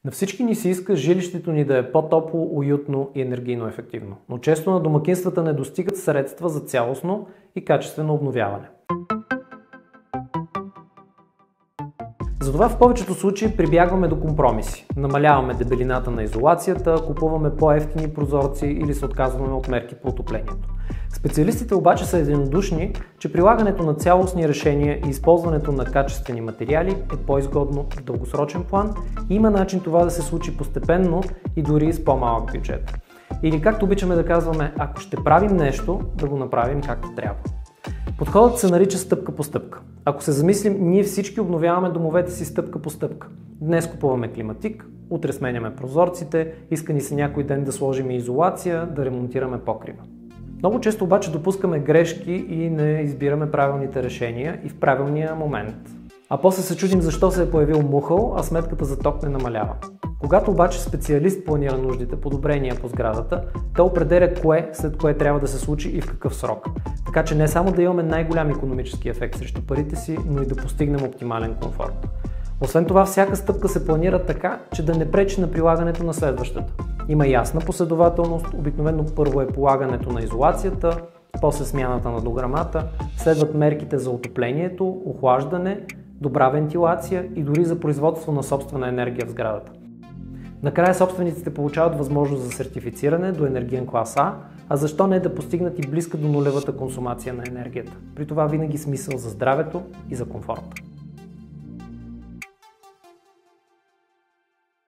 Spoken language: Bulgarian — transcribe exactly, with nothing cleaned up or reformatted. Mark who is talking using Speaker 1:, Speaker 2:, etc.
Speaker 1: На всички ни се иска жилището ни да е по-топло, уютно и енергийно ефективно, но често на домакинствата не достигат средства за цялостно и качествено обновяване. Затова в повечето случаи прибягваме до компромиси. Намаляваме дебелината на изолацията, купуваме по-евтини прозорци или се отказваме от мерки по отоплението. Специалистите обаче са единодушни, че прилагането на цялостни решения и използването на качествени материали е по-изгодно в дългосрочен план и има начин това да се случи постепенно и дори с по-малък бюджет. Или както обичаме да казваме, ако ще правим нещо, да го направим както трябва. Подходът се нарича стъпка по стъпка. Ако се замислим, ние всички обновяваме домовете си стъпка по стъпка. Днес купуваме климатик, утре сменяме прозорците, иска ни се някой ден да сложим изолация, да ремонтираме покрива. Много често обаче допускаме грешки и не избираме правилните решения и в правилния момент. А после се чудим защо се е появил мухъл, а сметката за ток не намалява. Когато обаче специалист планира нуждите, подобрения по сградата, той определя кое след кое трябва да се случи и в какъв срок. Така че не само да имаме най-голям икономически ефект срещу парите си, но и да постигнем оптимален комфорт. Освен това, всяка стъпка се планира така, че да не пречи на прилагането на следващата. Има ясна последователност, обикновено първо е полагането на изолацията, после смяната на дограмата, следват мерките за отоплението, охлаждане, добра вентилация и дори за производство на собствена енергия в сградата. Накрая собствениците получават възможност за сертифициране до енергиен клас А, а защо не да постигнат и близка до нулевата консумация на енергията. При това винаги смисъл за здравето и за комфорта.